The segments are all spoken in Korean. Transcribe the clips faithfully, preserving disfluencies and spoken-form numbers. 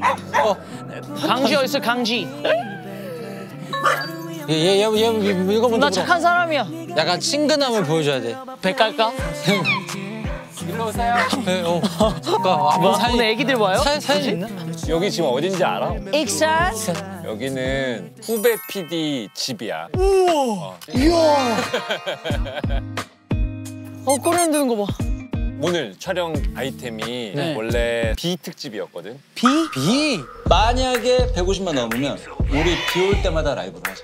어. 강지 어디 있어 강지? 얘얘얘 얘, 얘, 이거 먼저. 나 착한 사람이야. 약간 친근함을 보여줘야 돼. 배 깔까? 일로 오세요. 네, 어. 아, 뭐, 사진, 오늘 애기들 와요? 사진 사진 있나? 여기 지금 어딘지 알아? 익산. 여기는 후배 피디 집이야. 우와. 이야. 어 꼬리는 드는 거 봐. 오늘 촬영 아이템이 네. 원래 비 특집이었거든. 비? 비? 만약에 백오십만 넘으면 우리 비 올 때마다 라이브를 하자.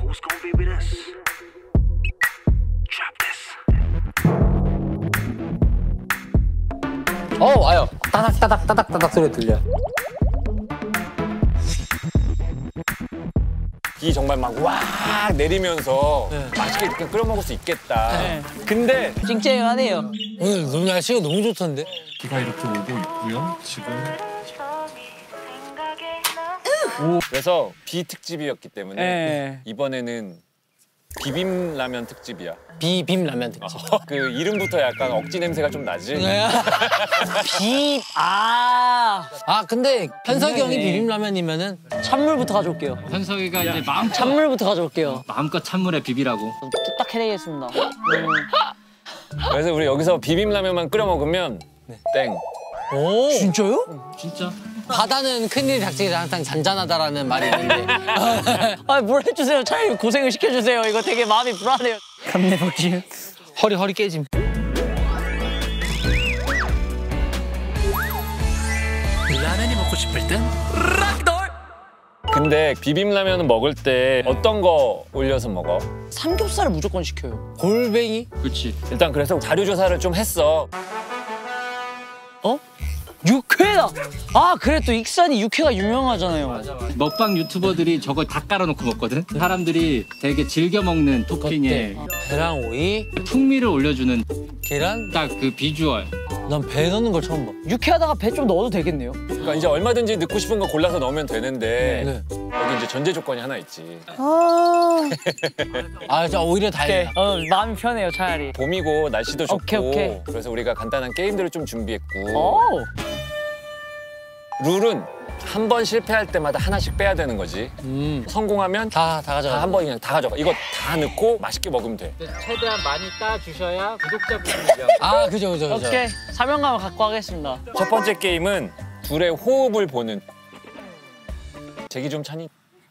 어 와요. 따닥 따닥 따닥 따닥 소리 들려. 비 정말 막 와 내리면서 네. 맛있게 끓여 먹을 수 있겠다. 네. 근데 찡찡하네요. 오늘 너무 날씨가 너무 좋던데. 비가 이렇게 오고 있고요. 지금 그래서 비 특집이었기 때문에 네. 이번에는 비빔라면 특집이야. 비빔 라면 특집. 그 이름부터 약간 억지 냄새가 좀 나지? 비. 아. 아 근데 현석이 형이 네. 비빔 라면이면은 찬물부터 가져올게요. 현석이가 이제 마음껏 찬물부터 가져올게요. 마음껏 찬물에 비비라고. 뚝딱 해내겠습니다. 음. 그래서 우리 여기서 비빔라면만 끓여 먹으면 땡. 오 진짜요? 진짜? 바다는 큰일이 닥치기 항상 잔잔하다라는 말이 있는데. 아, 뭘 해주세요. 차라리 고생을 시켜주세요. 이거 되게 마음이 불안해요. 감내복지. 허리 허리 깨짐. 라면이 먹고 싶을 땐 락돌. 근데 비빔라면 먹을 때 어떤 거 올려서 먹어? 삼겹살을 무조건 시켜요. 골뱅이? 그렇지. 일단 그래서 자료 조사를 좀 했어. 어? 육회다. 아, 그래 또 익산이 육회가 유명하잖아요. 먹방 유튜버들이 저거 다 깔아놓고 먹거든? 사람들이 되게 즐겨 먹는 토핑에 배랑 오이, 풍미를 올려주는 계란. 딱 그 비주얼. 난 배 넣는 걸 처음 봐. 육회하다가 배 좀 넣어도 되겠네요. 그러니까 이제 얼마든지 넣고 싶은 거 골라서 넣으면 되는데 네. 여기 이제 전제 조건이 하나 있지. 아, 아, 저 오히려 다행이다. 어, 마음이 편해요 차라리. 봄이고 날씨도 좋고 오케이, 오케이. 그래서 우리가 간단한 게임들을 좀 준비했고 오. 룰은 한 번 실패할 때마다 하나씩 빼야 되는 거지. 음. 성공하면 다, 다 가져가. 다 한 번에 그냥 다 가져가. 이거 다 넣고 맛있게 먹으면 돼. 최대한 많이 따주셔야 구독자분들이 위한 아, 그죠, 그죠, 그죠. 오케이. 사명감을 갖고 하겠습니다. 첫 번째 게임은 둘의 호흡을 보는. 제기 좀 차니?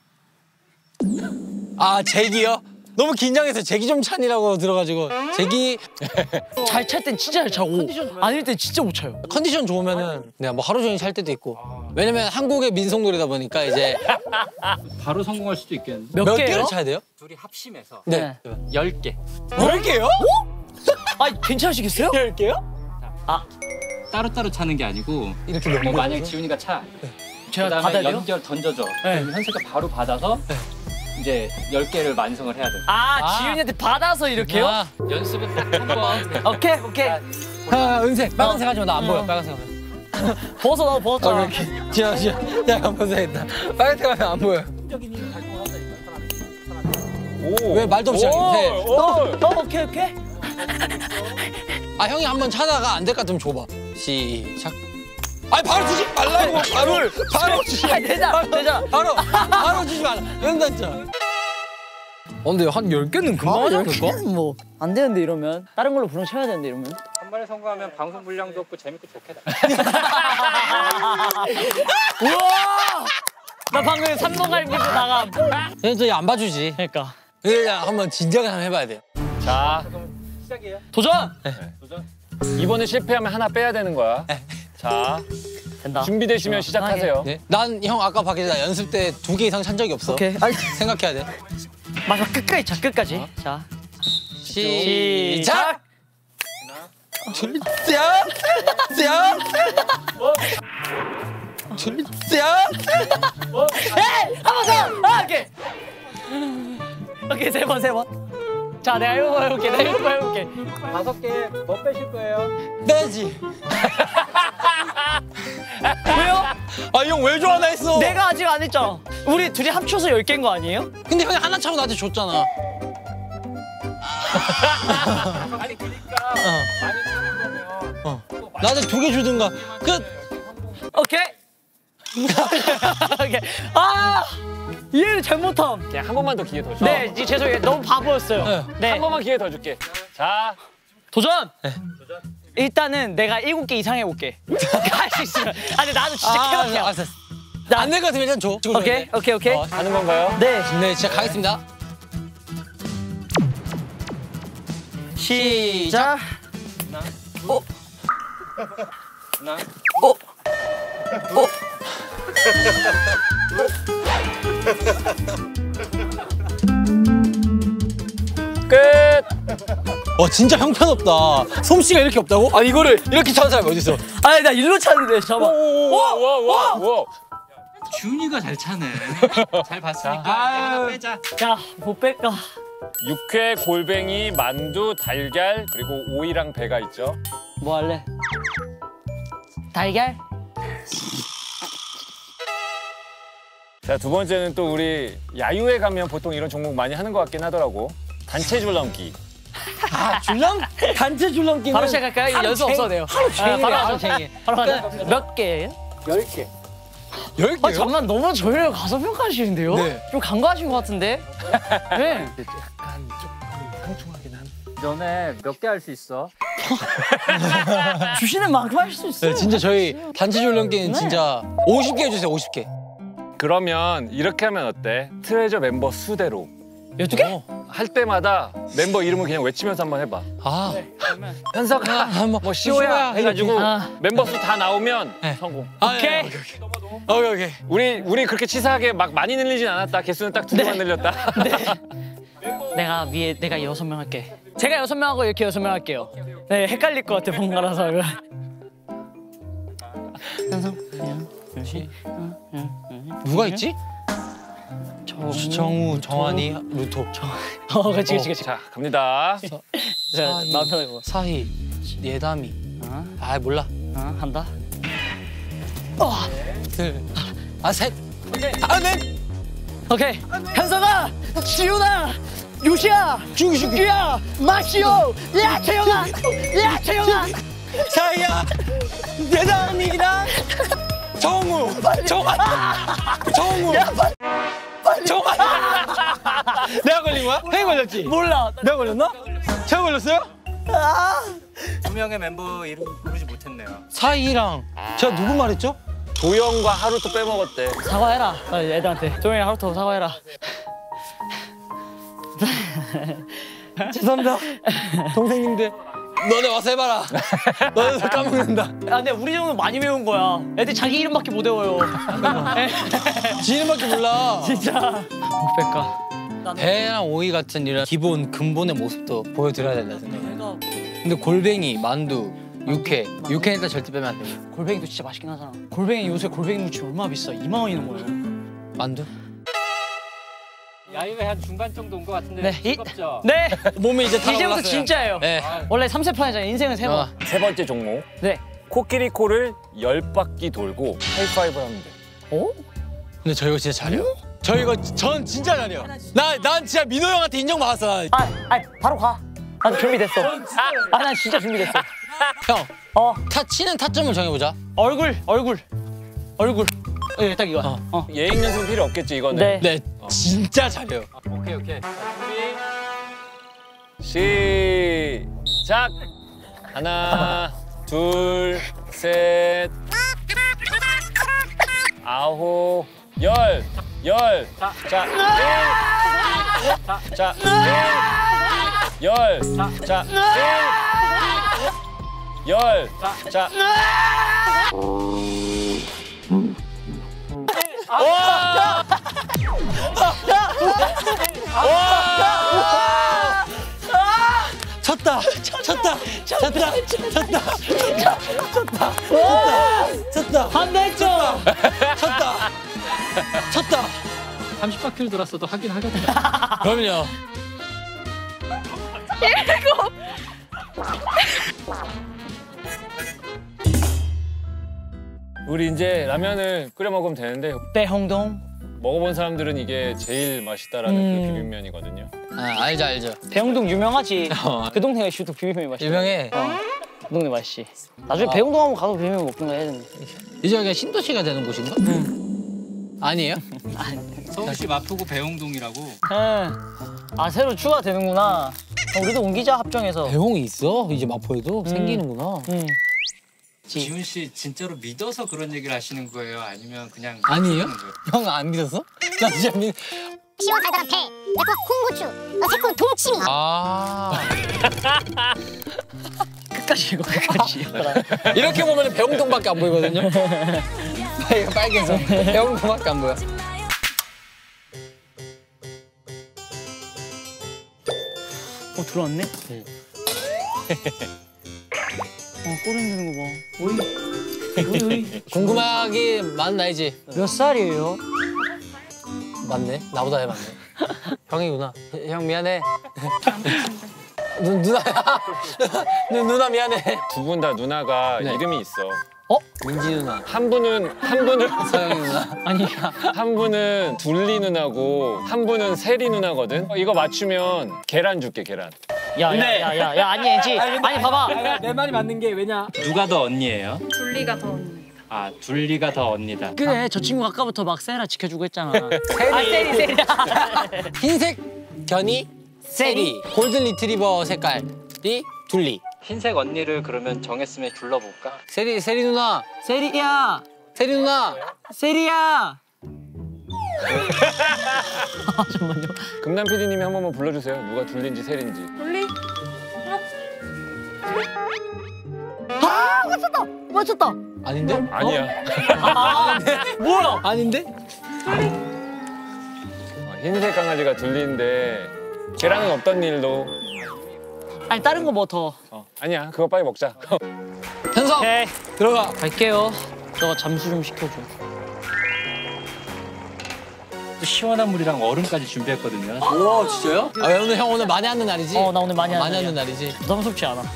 아, 제기요? 너무 긴장해서 제기 좀 찬이라고 들어가지고. 제기 잘 찰 땐 진짜 잘 차고 아닐 땐 진짜 못 차요. 컨디션 좋으면은 내가 뭐 하루 종일 찰 때도 있고. 왜냐면 한국의 민속놀이다 보니까 이제 바로 성공할 수도 있겠는데. 몇, 몇 개요? 개를 차야 돼요? 둘이 합심해서 네. 열 개. 열 개요? 아, 괜찮으시겠어요? 열 개요? 따로따로 차는 게 아니고 이렇게 뭐 넘겨. 만약에 지훈이가 차. 제가 그다음에 받아야 돼요? 연결 던져줘. 네. 그럼 현석이가 바로 받아서 이제 열 개를 완성을 해야 돼. 아, 아. 지윤이한테 받아서 이렇게요? 아, 연습은 딱 한 번. 오케이, 오케이. 아, 은색. 빨간색 하지 마. 나 안 보여. 빨간색 하면. 벗어, 너 벗어. 아, 왜 이렇게. 지아, 지아. 야, 벗어야겠다. 빨간색 하면 안 보여. 오. 왜 말도 없이 하는데? 오, 오. 어, 오케이, 오케이. 아, 형이 한번 차다가 안 될 것 같으면 줘봐. 시작. 아니, 바로 주지 말라고. 바로, 바로 주지 아, 되잖아, 되잖아. 바로, 바로 주지 말라. 연단자. 어, 근데 한 열 개는 금방 하지 않을까? 뭐, 안 되는데, 이러면. 다른 걸로 부름 쳐야 되는데, 이러면. 한 번에 성공하면 방송 분량도 없고 재밌고 좋겠다. 우와! 나 방금 삼동갈비도 나감. 얘는 저안 봐주지. 그러니까. 그냥 한번 진작에 한번 해봐야 돼요. 자, 시작이에요. 도전! 이번에 실패하면 하나 빼야 되는 거야. 자, 된다. 준비되시면 시작하세요. 네. 난 형 아까 밖에서 나 연습 때 두 개 이상 찬 적이 없어. 오케이. 생각해야 돼. 마지막 끝까지, 자, 끝까지. 자. 시작! 시작! 시작! 시작! 에이! 한 번 더! 아, 오케이. 오케이, 세 번, 세 번. 자, 내가 이거 해볼게, 내가 이거 해볼게. 다섯 개 더 빼실 거예요. 빼지. 왜요? 아, 형 왜 좋아하나 했어? 내가 아직 안 했잖아. 우리 둘이 합쳐서 열 개인 거 아니에요? 근데 형이 하나 차고 나한테 줬잖아. 아니 그러니까 많이 차는 거면 어. 나한테 두 개 주든가. 끝! 오케이. 오케이. 아 이해를 잘못함. 그냥 한 번만 더 기회 더 줘. 네 이제 죄송해요. 너무 바보였어요. 네. 한 번만 기회 더 줄게. 자, 도전. 일단은 내가 일곱 개 이상 해볼게. 할 수 있으면. 아 근데 나도 진짜 개박이야. 안될 것 같으면 일단 줘. 오케이 오케이 오케이. 어, 하는 건가요? 네. 네, 진짜 가겠습니다. 시작. 어. 하나. 어. 어. 끝. 어, 진짜 형편없다. 솜씨가 이렇게 없다고? 아니, 이거를 이렇게 차는 사람이 어딨어? 아니 나 일로 찾는데 잠깐만. 와와와. 준이가 잘 차네. 잘 봤으니까 이제 하나 빼자. 야못 뺄까? 육회, 골뱅이, 만두, 달걀 그리고 오이랑 배가 있죠. 뭐 할래? 달걀? 자, 두 번째는 또 우리 야유회 가면 보통 이런 종목 많이 하는 것 같긴 하더라고. 단체 줄넘기. 아, 줄넘? 단체 줄넘기는 바로 시작할까요? 이거 연습 없어도 돼요. 하루 아, 종일 바로 하루 하자. 종일. 바로 하자. 몇 개예요? 열 아 개요? 잠깐 너무 저희를 가소평가하시는데요? 네. 좀 간과하신 것 같은데? 네. 너네 몇 개 할 수 있어? 주시는 만큼 하실 수 있어요. 네, 진짜 저희 단체 줄넘기는 네. 진짜 오십 개 해주세요, 오십 개. 그러면 이렇게 하면 어때? 트레저 멤버 수대로 열두 개? 어. 할 때마다 멤버 이름을 그냥 외치면서 한번 해봐. 아, 현석아, 아, 뭐, 뭐 시호야 해가지고 아. 멤버 수 다 나오면 네. 성공. 아, 오케이. 예, 오케이, 오케이. 오케이, 오케이. 우리 우리 그렇게 치사하게 막 많이 늘리진 않았다. 개수는 딱 두 개만 늘렸다. 내가 위에 내가 여섯 명 할게. 제가 여섯 명 하고 이렇게 여섯 명 할게요. 네 헷갈릴 것 같아 번갈아서. 현성, 그냥 열시, 누가 있지? 정우, 정우, 정환이, 루토. 어, 그렇지, 그렇지, 그렇지. 자, 갑니다. 자, 마음 편하게 먹어. 사희, 예담이. 어, 아, 몰라. 어, 한다. 둘, 아, 셋. 아, 넷. 오케이. 현성아, 지훈아, 유시야, 중식이야. 마시오, 야 태영아, 야 태영아. 사희야, 예담이랑 정우, 정환, 정우. 정환. 내가 걸린 거야? 형이 걸렸지? 몰라. 내가 걸렸나? 제가 걸렸어요? 두 명의 멤버 이름 부르지 못했네요. 사희랑 제가 누구 말했죠? 도영과 하루도 빼먹었대. 사과해라. 아, 애들한테. 조용히 하루토 사과해라. 죄송합니다. 동생님들. 너네 와서 해봐라. 너네도 까먹는다. 아, 근데 우리 정도 많이 외운 거야. 애들 자기 이름밖에 못 외워요. 지인밖에 몰라. 진짜. 못 뺄까? 배랑 오이 같은 이런 기본 근본의 모습도 보여드려야 된다 생각해. 내가 근데 골뱅이, 만두, 육회. 육회는 일단 절대 빼면 안 돼. 골뱅이도 진짜 맛있긴 하잖아. 골뱅이 요새 골뱅이 무침 얼마나 비싸? 이만 원이는 거예요. 만두? 야유회 한 중간 정도 온 것 같은데 네, 이- 뜨겁죠? 네. 몸이 이제 다 이제부터 올랐어요. 진짜예요. 네. 원래 삼 세판이잖아. 인생은 세 번. 어. 세 번째 종목. 네. 코끼리 코를 열 바퀴 돌고 하이파이브 하면 돼. 어? 근데 저 이거 진짜 잘해요. 저 이거 전 진짜 잘해요. 나, 난 진짜 민호 형한테 인정받았어. 나. 아, 아, 바로 가. 난 준비됐어. 아, 난 진짜 준비됐어. 형, 어, 타 치는 타점을 정해보자. 얼굴, 얼굴, 얼굴. 예, 딱 이거. 어. 어. 예행 연습은 필요 없겠지 이거는. 네. 네, 진짜 잘해요. 오케이 오케이. 시작. 하나, 둘, 셋, 아홉, 열, 열. 자, 일. 자, 일. 열. 자, 일. 열. 자. 와! 쳤다, 쳤다, 쳤다, 쳤다, 쳤다, 쳤다, 한다 했죠? 쳤다, 쳤다. 삼십 바퀴를 돌았어도 하긴 하겠다. 그럼요. 우리 이제 라면을 끓여 먹으면 되는데 배홍동. 먹어본 사람들은 이게 제일 맛있다라는 음. 그 비빔면이거든요. 아, 알죠, 알죠. 배홍동 유명하지. 어. 그 동네가 슈도 비빔면이 맛있어. 유명해. 동네 맛있지. 나중에 배웅동 한번 가서 비빔면 먹든가 해야 되는데. 이제 여기가 신도시가 되는 곳인가? 응. 아니에요? 서울시 마포구 배용동이라고. 네. 아 새로 추가되는구나. 어, 우리도 옮기자 합정에서. 배홍이 있어? 이제 마포에도 음. 생기는구나. 응. 지훈 씨 진짜로 믿어서 그런 얘기를 하시는 거예요? 아니면 그냥 아니에요? 하시는 거예요? 형 안 믿었어? 나 진짜 믿. 시원 달달한 배, 매콤한 홍고추, 어, 새콤한 동치미. 아. 끝까지 이거 끝까지. 이렇게 보면 배홍동밖에 안 보이거든요. 이거 빨개서 배홍동밖에 안 보여. 어 들어왔네? 응. 어 꼬리 흔드는 거 봐. 오이. 오이 오이. 궁금하기 많은 나이지? 몇 살이에요? 맞네. 나보다 해 맞네. 형이구나. 형 미안해. 누, 누나야. 누, 누나 미안해. 두 분 다 누나가 네. 이름이 있어. 어? 민지 누나. 한 분은 한 분은 서영이 누나. 아니야. 한 분은 둘리 누나고 한 분은 세리 누나거든. 어, 이거 맞추면 계란 줄게 계란. 야야야야 야 아니 애지. 아니 봐봐. 내 말이 맞는 게 왜냐? 누가 더 언니예요? 둘리가 더 언니입니다. 아 둘리가 더 언니다. 그래 저 친구 아까부터 막 세라 지켜주고 했잖아. 아 세리 세리. 흰색 견이 세리. 골든 리트리버 색깔이 둘리. 흰색 언니를 그러면 정했으면 불러볼까? 세리 세리 누나. 세리야. 세리 누나. 세리야. 잠깐만요. 금남 피디님이 한 번만 불러주세요. 누가 둘리인지 세리인지. 둘리? 아 맞췄다. 맞췄다. 아닌데? 아니야. 아 뭐야? 아닌데? 어, 흰색 강아지가 둘리인데 계란은 없던 일도. 아니 다른 거 뭐 더. 어, 아니야. 그거 빨리 먹자. 현석 오케이. 들어가. 갈게요. 너가 잠수 좀 시켜줘. 또 시원한 물이랑 얼음까지 준비했거든요. 우와 진짜요? 아 오늘 형 오늘 많이 하는 날이지? 어 나 오늘 많이 하는 많이 하는 날이야. 날이지. 부담스럽지 않아.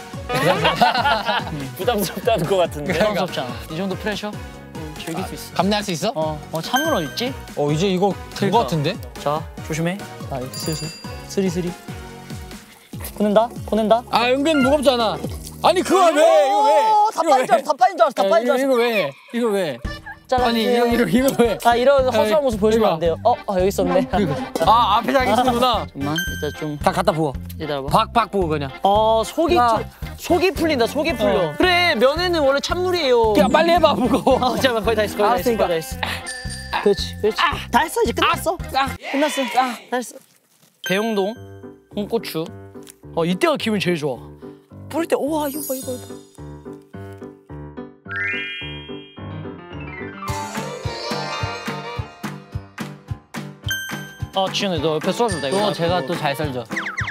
부담스럽다는 것 같은데. 부담스럽지 않아. 이 정도 프레셔? 음, 즐길 수 있어. 감내할 수 있어? 어, 어 찬물 어딨지? 어 이제 이거 될 것 같은데? 자 조심해. 자 이렇게 슬슬 스리스리. 보낸다? 보낸다? 아 은근 무겁잖아. 아니 그거 왜? 이거 왜? 다 빠진 줄 알았어. 다 빠진 줄 알았어. 다 빠진 줄 이거, 알았어. 이거 왜? 이거 왜? 잘라주세요. 아니 이거 이거 이거 왜? 아 이런 허술한 모습 보여주면 이거. 안 돼요. 어, 아 여기 있었네. 아 앞에 다 계시는구나. 잠깐만 일단 좀 다 갖다 부어. 기다려봐. 박박 부어 그냥. 어 속이 야. 풀- 속이 풀린다. 속이 풀려. 어. 그래 면에는 원래 찬물이에요. 야 빨리 해봐 무거워. 아 잠깐만 거의 다 했어. 거의 다 했어. 알았으니까. 거의 다 했어. 그렇지 그렇지. 다 했어 이제 끝났어. 끝났어. 다 했어. 배용동 홍고추. 어 이때가 기분이 제일 좋아. 뿌릴 때 우와 이거 봐 이거 봐. 아 지훈이 너 옆에 썰어줘 나 이거. 또 제가 또 잘 썰죠.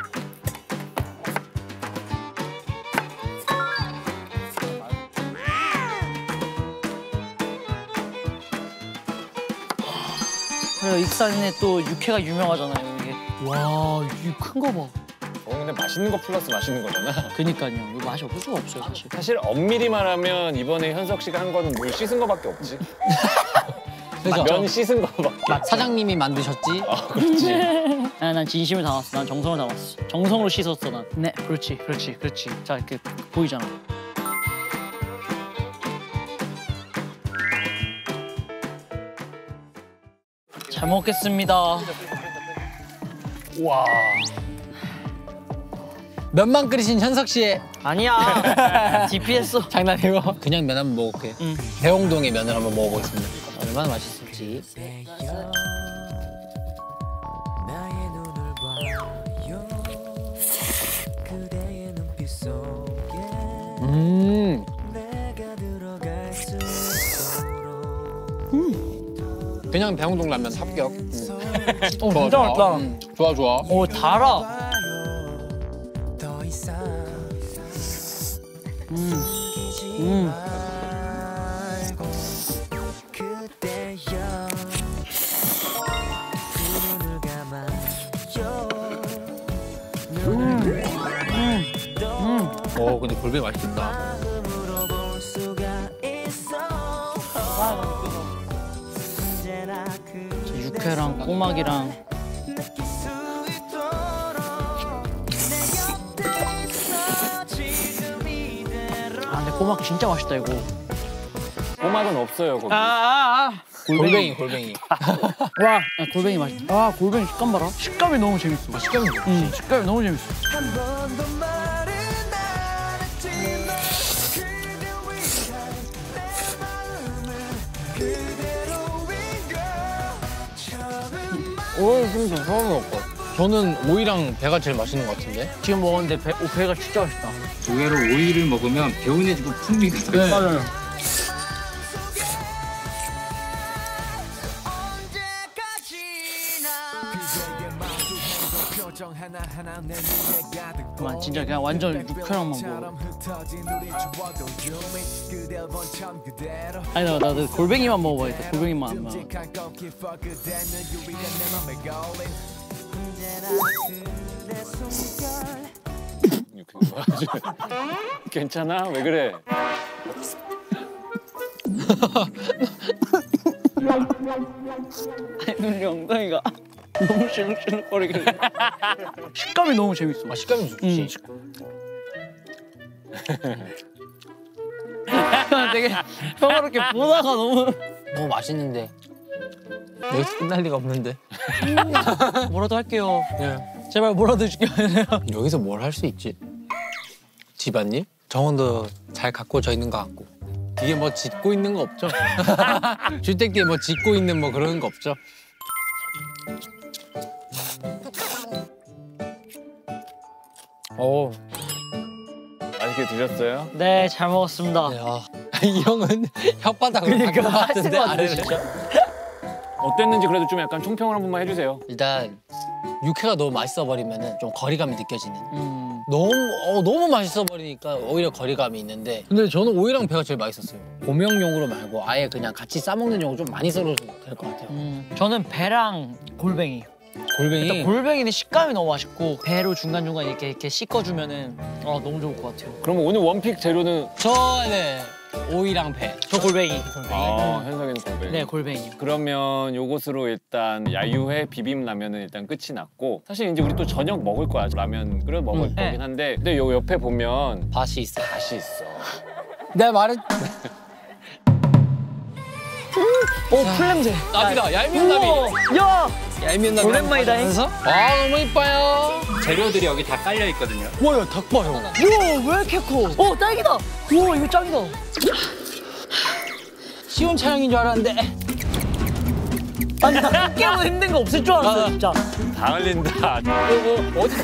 그래 익산에 또 육회가 유명하잖아요 이게. 와 이 큰 거 봐. 어, 근데 맛있는 거 플러스 맛있는 거잖아. 그니까요. 이거 맛이 없을 수가 없어요 사실. 사실 엄밀히 말하면 이번에 현석 씨가 한 거는 물 씻은 거밖에 없지. 그죠? 면 씻은 거밖에. 사장님이 만드셨지. 아, 그렇지. 아, 난 진심을 담았어. 난 정성을 담았어. 정성으로 씻었어 난. 네, 그렇지, 그렇지, 그렇지. 자 이렇게 보이잖아. 잘 먹겠습니다. 와. 면만 끓이신 현석 씨의 아니야. 디피했어. 장난이고. 그냥 면 한번 먹어볼게. 응. 배홍동의 면을 한번 먹어보겠습니다. 얼마나 맛있을지. 음. 음. 그냥 배홍동 라면 합격. 음. 어, 진짜 맛있다. 음, 좋아 좋아. 오 달아. 음. 음. 오 근데 골뱅이 맛있겠다. 저 육회랑 꼬막이랑. 고막 진짜 맛있다 이거. 고막은 없어요 거기. 아아아. 골뱅이 골뱅이. 와, 아, 골뱅이 맛있다. 아, 골뱅이 식감 봐라. 식감이 너무 재밌어. 아, 식감이 좋지. 응, 식감이 너무 재밌어. 오이 좀 처음 먹고. 저는 오이랑 배가 제일 맛있는 것 같은데. 지금 먹었는데 배, 오, 배가 진짜 맛있다. 의외로 오이를 먹으면 개운해지고 풍미가 더 있어. 맞아요. 와, 진짜 그냥 완전 육회랑만 먹어. 아니 나, 나, 나 골뱅이만 먹어봐야겠다. 골뱅이만 안 먹어. 괜찮아? 왜 그래? 눈이 엉덩이가 너무 실룩실룩거리길래 식감이 너무 재밌어. 아, 식감이 좋지. 되게 평화롭게 보다가 너무 너무 맛있는데. 여기서 끝날 리가 없는데. 뭐라도 할게요. 예. 제발 뭐라도 해줄게요. 여기서 뭘 할 수 있지? 집안일? 정원도 잘 가꿔져 있는 것 같고. 이게 뭐 짓고 있는 거 없죠? 주택기에 뭐 짓고 있는 뭐 그런 거 없죠? 오, 맛있게 드셨어요? 네, 잘 먹었습니다. 야, 이 형은 혓바닥으로 닦은 것 같은데 아래를. 어땠는지 그래도 좀 약간 총평을 한 번만 해주세요. 일단 육회가 너무 맛있어 버리면은 좀 거리감이 느껴지는. 음. 너무 어, 너무 맛있어 버리니까 오히려 거리감이 있는데. 근데 저는 오이랑 배가 제일 맛있었어요. 고명용으로 말고 아예 그냥 같이 싸먹는 용으로 좀 많이 썰어도 될 것 같아요. 음, 저는 배랑 골뱅이. 골뱅이. 일단 골뱅이는 식감이 너무 맛있고 배로 중간 중간 이렇게 이렇게 씻어주면은 어, 너무 좋을 것 같아요. 그러면 오늘 원픽 재료는 저 네. 오이랑 배. 저 골뱅이. 아, 현석이는 골뱅이. 네, 골뱅이. 그러면 요것으로 일단 야유회 비빔라면은 일단 끝이 났고 사실 이제 우리 또 저녁 먹을 거야. 라면 끓여 먹을 음, 거긴 한데 근데 요 옆에 보면 밭이 있어. 밭이 있어. 내가 말했. 오, 풀냄새. 나비다. 얄미운 나비. 야! 얄미운 나비. 오랜만이다, 하면서. 아 너무 이뻐요. 재료들이 여기 다 깔려 있거든요. 와야 닭 봐요. 우와, 왜 이렇게 커? 어, 딸기다. 우와, 이거 짱이다. 쉬운 촬영인 줄 알았는데. 아니, 나 깨고 힘든 거 없을 줄 알았어, 진짜. 다 흘린다. 어디?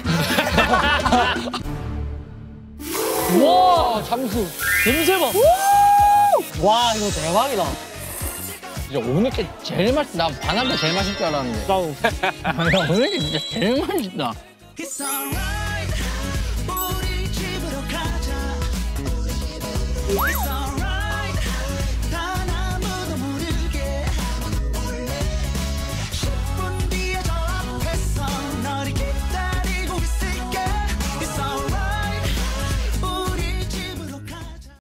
와 잠수. 냄새 봐. 와 이거 대박이다. 진짜 오늘 게 제일 맛있. 나 반한배 제일 맛있을 줄 알았는데. 나도. 야, 오늘 게 진짜 제일 맛있다. It's alright